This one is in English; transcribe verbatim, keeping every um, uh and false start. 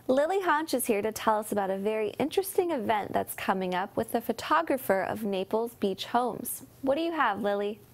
Lily Honch is here to tell us about a very interesting event that's coming up with the photographer of Naples beach homes. What do you have, Lily?